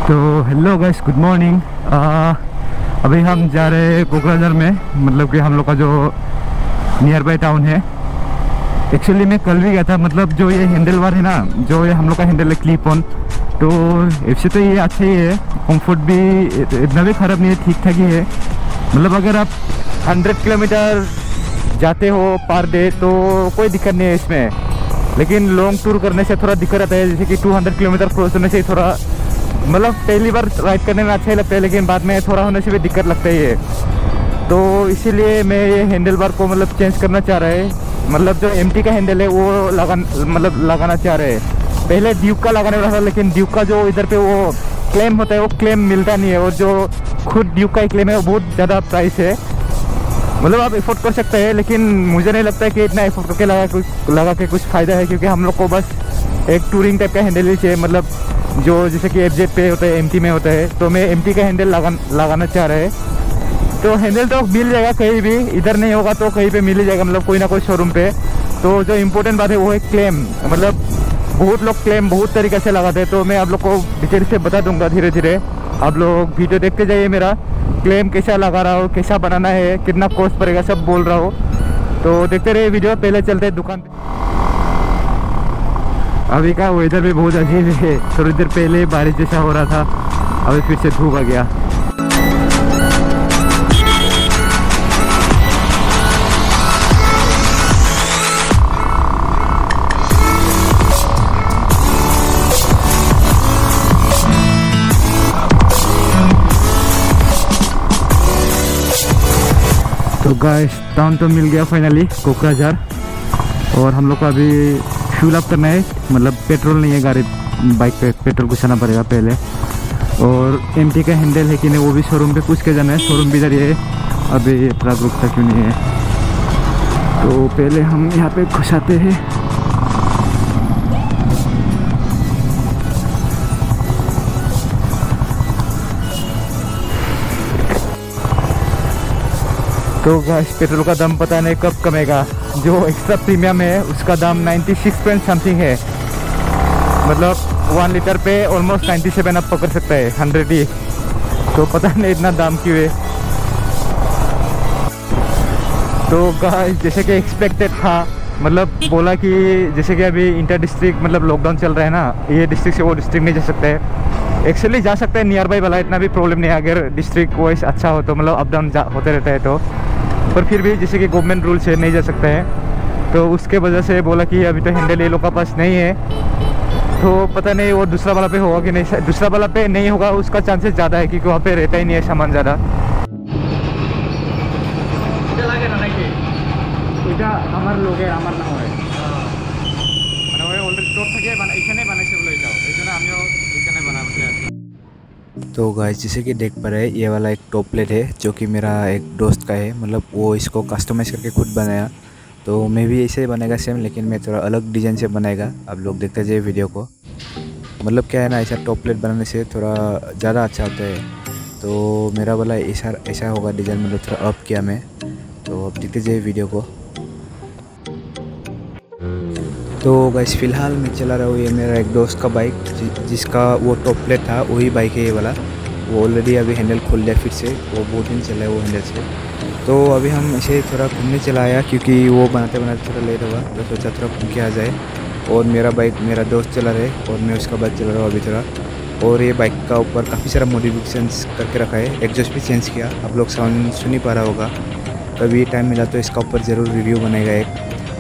तो hello guys, good morning. अभी हम जा रहे हैं कोकराझार में, मतलब कि हम लोग का जो नियर बाय टाउन है। एक्चुअली मैं कल भी गया था, मतलब जो ये हैंडल बार है ना, जो ये हम लोग का हैंडल है क्लिप ऑन, तो इससे तो ये अच्छा ही है। कंफर्ट भी इतना भी ख़राब नहीं है, ठीक ठाक ही है। मतलब अगर आप 100 किलोमीटर जाते हो पर डे तो कोई दिक्कत नहीं है इसमें, लेकिन लॉन्ग टूर करने से थोड़ा दिक्कत आता है। जैसे कि 200 किलोमीटर क्रॉस होने से थोड़ा, मतलब पहली बार राइड करने में अच्छा ही लगता है, लेकिन बाद में थोड़ा होने से भी दिक्कत लगता ही है। तो इसीलिए मैं ये हैंडल बार को मतलब चेंज करना चाह रहा है। मतलब जो एमटी का हैंडल है वो लगाना चाह रहे हैं। पहले ड्यूक का लगाने वाला था, लेकिन ड्यूक का जो इधर पे वो क्लेम होता है वो क्लेम मिलता नहीं है, और जो खुद ड्यूक का क्लेम है वो बहुत ज़्यादा प्राइस है। मतलब आप एफोर्ड कर सकते हैं, लेकिन मुझे नहीं लगता है कि इतना एफोर्ड करके लगा के कुछ फ़ायदा है, क्योंकि हम लोग को बस एक टूरिंग टाइप का हैंडल ही चाहिए। मतलब जो जैसे कि एफजेड पे होता है, एमटी में होता है, तो मैं एमटी का हैंडल लगाना चाह रहे हैं। तो हैंडल तो मिल जाएगा कहीं भी, इधर नहीं होगा तो कहीं पे मिल ही जाएगा, मतलब कोई ना कोई शोरूम पे। तो जो इम्पोर्टेंट बात है वो है क्लेम। मतलब बहुत लोग क्लेम बहुत तरीके से लगाते हैं, तो मैं आप लोग को डिटेल से बता दूंगा धीरे धीरे। आप लोग वीडियो देखते जाइए, मेरा क्लेम कैसा लगा रहा हो, कैसा बनाना है, कितना कॉस्ट पड़ेगा, सब बोल रहा हो। तो देखते रहिए वीडियो। पहले चलते हैं दुकान पे। अभी का वेदर भी बहुत अजीब है। थोड़ी देर पहले बारिश जैसा हो रहा था, अभी फिर से धूप आ गया। तो गाइस, टाउन तो मिल गया फाइनली, कोकराझार। और हम लोग को अभी फ्यूल अप करना है। मतलब पेट्रोल नहीं है गाड़ी, बाइक पे पेट्रोल घुसाना पड़ेगा पहले। और एमटी का हैंडल है कि नहीं वो भी शोरूम पे पूछ के जाना है। शोरूम भी इधर ही है। अभी ये ट्रक रुकता क्यों नहीं है, तो पहले हम यहाँ पे घुसाते हैं। तो गाइस, पेट्रोल का दाम पता नहीं कब कमेगा। जो एक्स्ट्रा प्रीमियम है उसका दाम 96 पॉइंट समथिंग है। मतलब 1 लीटर पे ऑलमोस्ट 97 आप पकड़ सकता है, 100 ही। तो पता नहीं इतना दाम क्यों है। तो गाइस, जैसे कि एक्सपेक्टेड था, मतलब बोला कि जैसे कि अभी इंटर डिस्ट्रिक्ट मतलब लॉकडाउन चल रहा है ना, ये डिस्ट्रिक्ट से वो डिस्ट्रिक्ट नहीं जा सकते हैं। एक्चुअली जा सकते हैं नियर बाई वाला, इतना भी प्रॉब्लम नहीं है अगर डिस्ट्रिक्ट वाइज अच्छा हो तो, मतलब अप डाउन होते रहता है तो। पर फिर भी जैसे कि गवर्नमेंट रूल से नहीं जा सकते हैं, तो उसके वजह से बोला कि अभी तो हैंडल ये लोग का पास नहीं है। तो पता नहीं वो दूसरा वाला पे होगा कि नहीं। दूसरा वाला पे नहीं होगा उसका चांसेस ज़्यादा है, क्योंकि वहाँ पे रहता ही नहीं है सामान ज़्यादा। तो गाइस, जैसे कि देख पा रहे हैं, ये वाला एक टॉप प्लेट है जो कि मेरा एक दोस्त का है। मतलब वो इसको कस्टमाइज़ करके खुद बनाया। तो मैं भी ऐसे ही बनाएगा सेम, लेकिन मैं थोड़ा अलग डिज़ाइन से बनाएगा। आप लोग देखते जाइए वीडियो को। मतलब क्या है ना, ऐसा टॉप प्लेट बनाने से थोड़ा ज़्यादा अच्छा होता है। तो मेरा वाला ऐसा होगा डिज़ाइन, मतलब थोड़ा अप किया मैं। तो अब देखते जाइए वीडियो को। तो गाइस, फ़िलहाल मैं चला रहा हूँ ये मेरा एक दोस्त का बाइक, जिसका वो टॉप प्लेट था, वही बाइक है ये वाला। वो ऑलरेडी अभी हैंडल खोल लिया फिर से, वो बहुत दिन चला है वो हैंडल से। तो अभी हम इसे थोड़ा घूमने चला आया, क्योंकि वो बनाते बनाते थोड़ा लेट हुआ, तो सोचा थोड़ा घूम के आ जाए। और मेरा बाइक मेरा दोस्त चला रहे और मैं उसका बाइक चला रहा हूँ अभी थोड़ा। और ये बाइक का ऊपर काफ़ी सारा मॉडिफिकेशंस करके रखा है, एग्जॉस्ट भी चेंज किया। आप लोग साउंड सुन ही पा रहा होगा। कभी टाइम मिला तो इसका ऊपर ज़रूर रिव्यू बनेगा एक।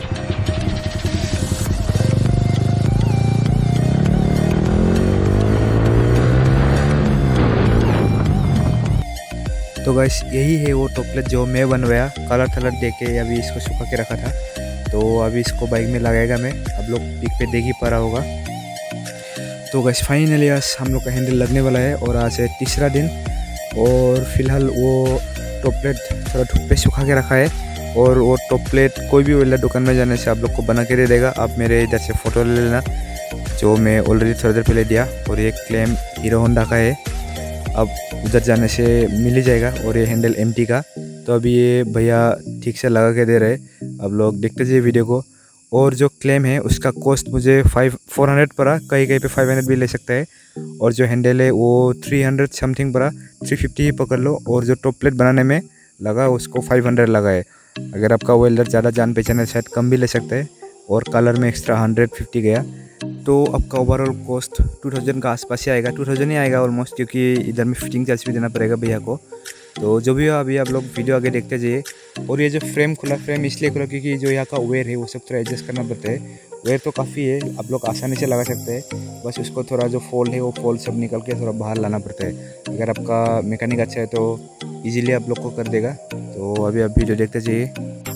तो गाइस, यही है वो टॉप प्लेट जो मैं बनवाया, कलर थलर दे के अभी इसको सुखा के रखा था। तो अभी इसको बाइक में लगाएगा मैं। आप लोग पिक पे देख ही पा रहा होगा। तो गाइस, फाइनली आज हम लोग का हैंडल लगने वाला है और आज है तीसरा दिन। और फिलहाल वो टॉप प्लेट थोड़ा धूप पे सुखा के रखा है। और वो टॉप प्लेट कोई भी वेल्डर दुकान में जाने से आप लोग को बना के दे देगा। आप मेरे इधर से फ़ोटो ले लेना, जो मैं ऑलरेडी थोड़ी देर पहले दिया। और ये क्लेम हीरो होंडा का है, अब उधर जाने से मिल ही जाएगा। और ये हैंडल एमटी का। तो अभी ये भैया ठीक से लगा के दे रहे। अब लोग देखते जाइए वीडियो को। और जो क्लेम है उसका कॉस्ट मुझे 400 पड़ा, कहीं कहीं पे 500 भी ले सकता है। और जो हैंडल है वो 300 समथिंग पड़ा, 350 ही पकड़ लो। और जो टॉप प्लेट बनाने में लगा उसको 500 लगा है। अगर आपका वेल्डर ज़्यादा जान पहचान है शायद कम भी ले सकता है। और कलर में एक्स्ट्रा 150 गया, तो आपका ओवरऑल कॉस्ट 2000 का आसपास ही आएगा, 2000 ही आएगा ऑलमोस्ट, क्योंकि इधर में फिटिंग चार्ज भी देना पड़ेगा भैया को। तो जो भी हो अभी आप लोग वीडियो आगे देखते जाइए। और ये जो फ्रेम खुला, फ्रेम इसलिए खुला क्योंकि जो यहाँ का वेयर है वो सब थोड़ा एडजस्ट करना पड़ता है। वेयर तो काफ़ी है, आप लोग आसानी से लगा सकते हैं, बस उसको थोड़ा जो फोल्ड है वो फोल्ड सब निकल के थोड़ा बाहर लाना पड़ता है। अगर आपका मैकेनिक अच्छा है तो ईजिली आप लोग को कर देगा। तो अभी आप वीडियो देखते जाइए।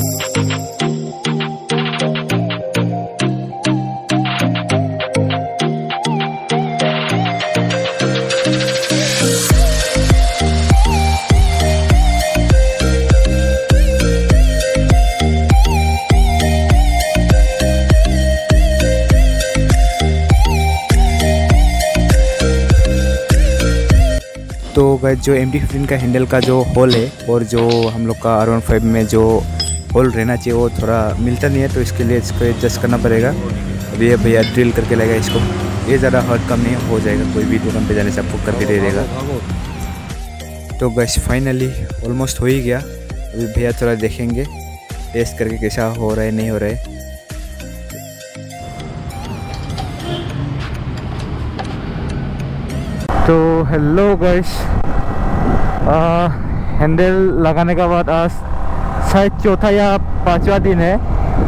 तो गाइस जो MT-15 का हैंडल का जो होल है और जो हम लोग का R15 में जो होल रहना चाहिए वो थोड़ा मिलता नहीं है, तो इसके लिए इसको एडजस्ट करना पड़ेगा। अभी ये भैया ड्रिल करके लगेगा इसको, ये ज़्यादा हार्ड काम नहीं हो जाएगा, कोई भी दुकान पे जाने से आपको करके दे देगा। तो गाइस फाइनली ऑलमोस्ट हो ही गया। अभी भैया थोड़ा देखेंगे टेस्ट करके कैसा हो रहा है नहीं हो रहा है। तो हेलो गाइस, हैंडल लगाने का बाद आज शायद चौथा या पांचवा दिन है,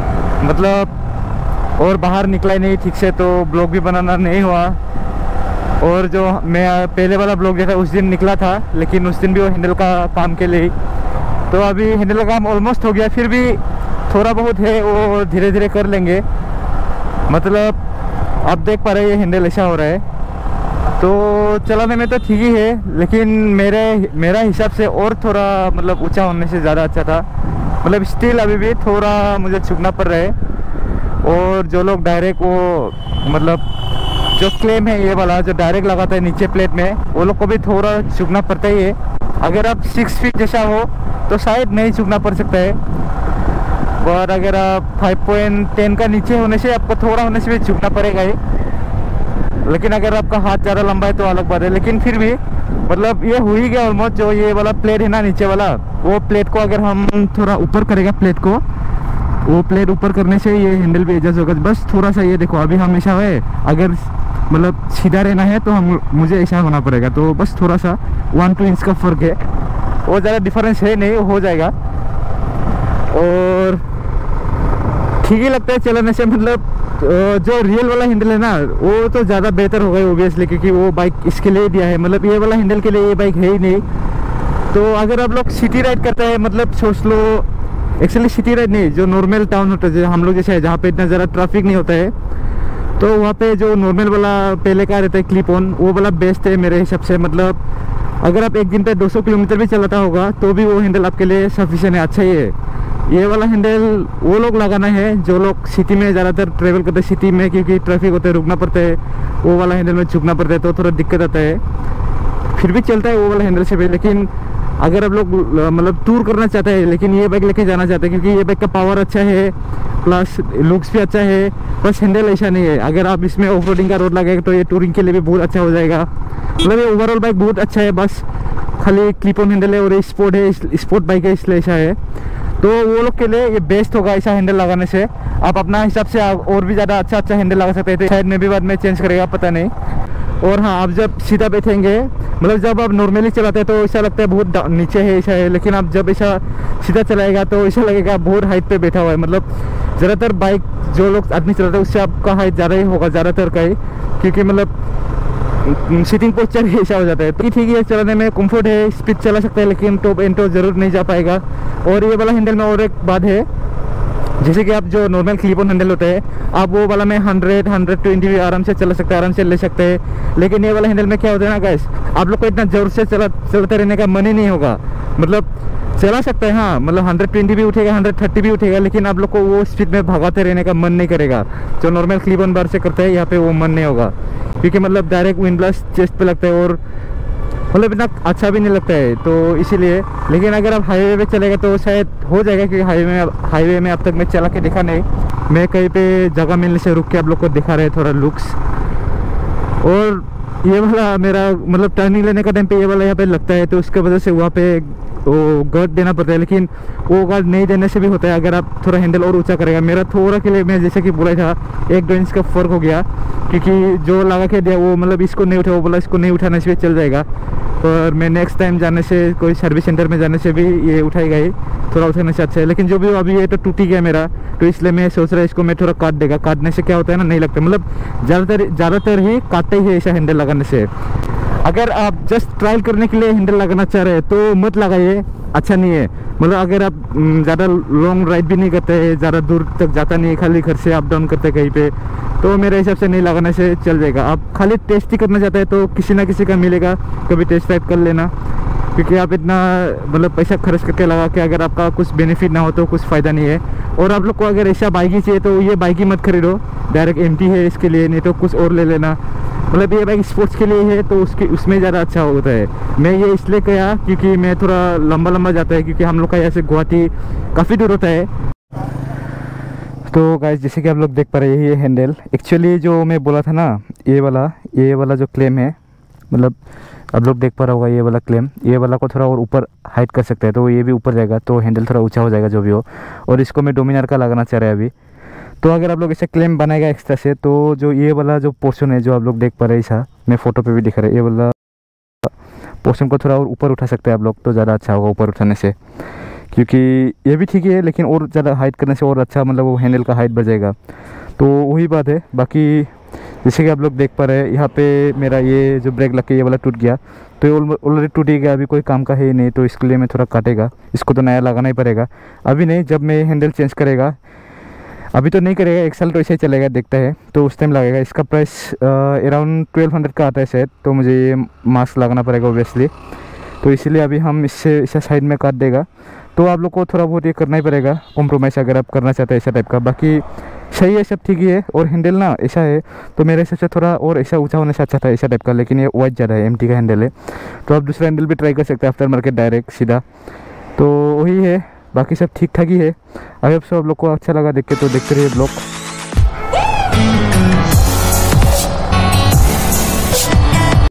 मतलब और बाहर निकला ही नहीं ठीक से, तो ब्लॉग भी बनाना नहीं हुआ। और जो मैं पहले वाला ब्लॉग देखा उस दिन निकला था, लेकिन उस दिन भी वो हैंडल का काम के लिए। तो अभी हैंडल का काम ऑलमोस्ट हो गया, फिर भी थोड़ा बहुत है वो धीरे धीरे कर लेंगे। मतलब आप देख पा रहे हैं ये हैंडल ऐसा हो रहा है, तो चलाने में तो ठीक ही है, लेकिन मेरा हिसाब से और थोड़ा मतलब ऊंचा होने से ज़्यादा अच्छा था। मतलब स्टिल अभी भी थोड़ा मुझे झुकना पड़ रहा है। और जो लोग डायरेक्ट वो मतलब जो क्लेम है ये वाला जो डायरेक्ट लगाता है नीचे प्लेट में, वो लोग को भी थोड़ा झुकना पड़ता ही है। अगर आप 6 फीट जैसा हो तो शायद नहीं झुकना पड़ सकता है, और अगर आप 5.10 का नीचे होने से आपको थोड़ा होने से भी झुकना पड़ेगा ही। लेकिन अगर आपका हाथ ज़्यादा लंबा है तो अलग बात है, लेकिन फिर भी मतलब ये हो ही गया ऑलमोस्ट। जो ये वाला प्लेट है ना नीचे वाला, वो प्लेट को अगर हम थोड़ा ऊपर करेगा प्लेट को, वो प्लेट ऊपर करने से ये हैंडल भी एडजस्ट होगा। बस थोड़ा सा ये देखो, अभी हमेशा है अगर मतलब सीधा रहना है तो मुझे ऐसा होना पड़ेगा, तो बस थोड़ा सा 1-2 इंच का फ़र्क है, वो ज़्यादा डिफरेंस है नहीं, हो जाएगा। और ठीक ही लगता है चलाने से। मतलब जो रियल वाला हैंडल है ना वो तो ज़्यादा बेहतर होगा ओबियसली, क्योंकि वो बाइक इसके लिए दिया है। मतलब ये वाला हैंडल के लिए ये बाइक है ही नहीं। तो अगर आप लोग सिटी राइड करते हैं, मतलब सोच लो, एक्चुअली सिटी राइड नहीं, जो नॉर्मल टाउन होता है हम लोग जैसे है, जहाँ पे इतना ज़्यादा ट्रैफिक नहीं होता है, तो वहाँ पे जो नॉर्मल वाला पहले का रहता है क्लिप ऑन, वो वाला बेस्ट है मेरे हिसाब से। मतलब अगर आप एक दिन पे 200 किलोमीटर भी चलाता होगा तो भी वो हैंडल आपके लिए सफिशिएंट है, अच्छा ही है। ये वाला हैंडल वो लोग लगाना है जो लोग सिटी में ज़्यादातर ट्रेवल करते हैं, सिटी में क्योंकि ट्रैफिक होता है, रुकना पड़ता है, वो वाला हैंडल में झुकना पड़ता है, तो थोड़ा दिक्कत आता है। फिर भी चलता है वो वाला हैंडल से भी। लेकिन अगर आप लोग मतलब टूर करना चाहते हैं, लेकिन ये बाइक लेके जाना चाहते हैं, क्योंकि ये बाइक का पावर अच्छा है, प्लस लुक्स भी अच्छा है, बस हैंडल ऐसा नहीं है। अगर आप इसमें ऑफ रोडिंग का रोड लगाएगा तो ये टूरिंग के लिए भी बहुत अच्छा हो जाएगा। मतलब ये ओवरऑल बाइक बहुत अच्छा है, बस खाली क्लिप ऑन हैंडल है और ये स्पोर्ट है, स्पोर्ट बाइक है, इसलिए ऐसा है। तो वो लोग के लिए ये बेस्ट होगा ऐसा हैंडल लगाने से। आप अपना हिसाब से और भी ज़्यादा अच्छा हैंडल लगा सकते थे, शायद में भी बाद में चेंज करेगा, पता नहीं। और हाँ, आप जब सीधा बैठेंगे, मतलब जब आप नॉर्मली चलाते हैं तो ऐसा लगता है बहुत नीचे है, ऐसा है, लेकिन आप जब ऐसा सीधा चलाएगा तो ऐसा लगेगा बहुत हाइट पे बैठा हुआ है। मतलब ज़्यादातर बाइक जो लोग आदमी चलाते हैं उससे आपका हाइट ज़्यादा ही होगा, ज़्यादातर का ही, क्योंकि मतलब सीटिंग पोस्चर ही ऐसा हो जाता है। तो ठीक है, चलाने में कंफर्ट है, स्पीड चला सकता है, लेकिन टॉप एंड टॉप जरूर नहीं जा पाएगा। और ये वाला हैंडल में और एक बात है, जैसे कि आप जो नॉर्मल क्लिप ऑन हैंडल होता है, आप वो वाला में 100-120 भी आराम से चला सकते हैं, आराम से ले सकते हैं। लेकिन ये वाला हैंडल में क्या होता है ना गाइस, आप लोग को इतना जोर से चलाते रहने का मन ही नहीं होगा। मतलब चला सकते हैं हाँ, मतलब 120 भी उठेगा, 130 भी उठेगा, लेकिन आप लोग को वो स्पीड में भगाते रहने का मन नहीं करेगा। जो नॉर्मल क्लिप ऑन बार से करते हैं यहाँ पे वो मन नहीं होगा, क्योंकि मतलब डायरेक्ट विंड ब्लास्ट चेस्ट पे लगता है और मतलब इतना अच्छा भी नहीं लगता है, तो इसीलिए। लेकिन अगर आप हाईवे पे चलेगा तो शायद हो जाएगा, क्योंकि हाईवे में अब तक मैं चला के देखा नहीं। मैं कहीं पे जगह मिलने से रुक के आप लोग को दिखा रहे थोड़ा लुक्स। और ये वाला मेरा मतलब टर्निंग लेने का टाइम पे ये वाला यहाँ पे लगता है, तो उसके वजह से वहाँ पे वो गार्ड देना पड़ता है, लेकिन वो गार्ड नहीं देने से भी होता है अगर आप थोड़ा हैंडल और ऊंचा करेगा। मेरा थोड़ा के लिए मैं जैसे कि बोला था 1-2 इंच का फ़र्क हो गया, क्योंकि जो लगा के दिया वो मतलब इसको नहीं उठा, वो बोला इसको नहीं उठाने से भी चल जाएगा। पर मैं नेक्स्ट टाइम जाने से कोई सर्विस सेंटर में जाने से भी ये उठाएगा ही, थोड़ा उठाने से अच्छा है। लेकिन जो भी अभी ये तो टूटी गया मेरा, तो इसलिए मैं सोच रहा हूँ इसको मैं थोड़ा काट देगा। काटने से क्या होता है ना, नहीं लगता, मतलब ज़्यादातर ही काटते ही है ऐसा हैंडल लगाने से। अगर आप जस्ट ट्रायल करने के लिए हैंडल लगाना चाह रहे हैं तो मत लगाइए, अच्छा नहीं है। मतलब अगर आप ज़्यादा लॉन्ग राइड भी नहीं करते हैं, ज़्यादा दूर तक जाता नहीं है, खाली घर से अप डाउन करते कहीं पे, तो मेरे हिसाब से नहीं लगाने से चल जाएगा। आप खाली टेस्ट ही करना चाहते हैं तो किसी ना किसी का मिलेगा, कभी टेस्ट ड्राइव कर लेना, क्योंकि आप इतना मतलब पैसा खर्च करके लगा के अगर आपका कुछ बेनिफिट ना हो तो कुछ फ़ायदा नहीं है। और आप लोग को अगर ऐसा बाइक ही चाहिए तो ये बाइक ही मत खरीदो, डायरेक्ट एमटी है इसके लिए, नहीं तो कुछ और ले लेना। मतलब ये बाइक स्पोर्ट्स के लिए है तो उसमें ज़्यादा अच्छा होता है। मैं ये इसलिए किया क्योंकि मैं थोड़ा लंबा जाता है, क्योंकि हम लोग का यहाँ से गुवाहाटी काफ़ी दूर होता है। तो गाइस जैसे कि आप लोग देख पा रहे हैं ये हैंडल, एक्चुअली जो मैं बोला था ना, ये वाला जो क्लेम है, मतलब आप लोग देख पा रहा होगा ये वाला क्लेम, ये वाला को थोड़ा और ऊपर हाइट कर सकते हैं, तो ये भी ऊपर जाएगा तो हैंडल थोड़ा ऊंचा हो जाएगा जो भी हो। और इसको मैं डोमिनार का लगाना चाह रहा है अभी। तो अगर आप लोग ऐसे क्लेम बनाएगा एक्स्ट्रा से, तो जो ये वाला जो पोर्शन है जो आप लोग देख पा रहे हैं, ऐसा मैं फोटो पे भी दिखा रहा है, ये वाला पोर्शन को थोड़ा और ऊपर उठा सकते हैं आप लोग, तो ज़्यादा अच्छा होगा ऊपर उठाने से। क्योंकि ये भी ठीक है, लेकिन और ज़्यादा हाइट करने से और अच्छा, मतलब वो हैंडल का हाइट बढ़ जाएगा। तो वही बात है। बाकी जैसे कि आप लोग देख पा रहे हैं, यहाँ पे मेरा ये जो ब्रेक लग के ये वाला टूट गया, तो ये ऑलरेडी टूट ही गया, अभी कोई काम का है ही नहीं, तो इसके लिए मैं थोड़ा काटेगा, इसको तो नया लगाना ही पड़ेगा। अभी नहीं, जब मैं हैंडल चेंज करेगा, अभी तो नहीं करेगा, 1 साल तो ऐसे ही चलेगा, देखता है, तो उस टाइम लगेगा। इसका प्राइस अराउंड 1200 का आता है शायद, तो मुझे ये मास्क लगाना पड़ेगा ओबियसली, तो इसीलिए अभी हम इससे साइड में काट देगा। तो आप लोग को थोड़ा बहुत ये करना ही पड़ेगा कॉम्प्रोमाइज़ अगर आप करना चाहते हैं ऐसा टाइप का। बाकी सही है, सब ठीक ही है। और हैंडल ना ऐसा है, तो मेरे हिसाब से थोड़ा और ऐसा ऊंचा होने से अच्छा था ऐसा टाइप का, लेकिन ये वाइड ज़्यादा है, एमटी का हैंडल है। तो आप दूसरा हैंडल भी ट्राई कर सकते हैं आफ्टर मार्केट डायरेक्ट सीधा, तो वही है। बाकी सब ठीक ठाक ही है। अगर सब आप लोग को अच्छा लगा देख के तो देखते रहिए ब्लॉग।